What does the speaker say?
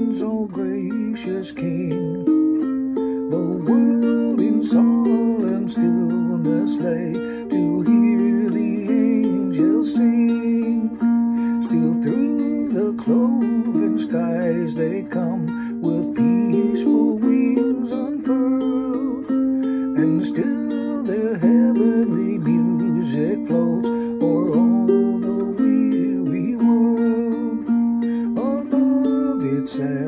heavens, O gracious King. The world in solemn stillness lay to hear the angels sing. Still through the cloven skies they come, with peaceful wings unfurled, and still their heavenly music floats o'er all the weary world. Above its